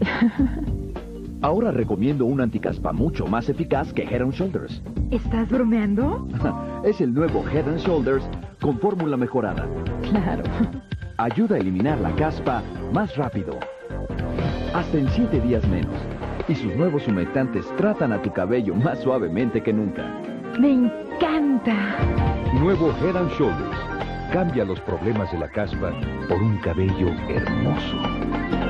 Ahora recomiendo un anticaspa mucho más eficaz que Head & Shoulders. ¿Estás bromeando? Es el nuevo Head & Shoulders con fórmula mejorada. Claro. Ayuda a eliminar la caspa más rápido. Hasta en 7 días menos. Y sus nuevos humectantes tratan a tu cabello más suavemente que nunca. ¡Me encanta! Nuevo Head & Shoulders. Cambia los problemas de la caspa por un cabello hermoso.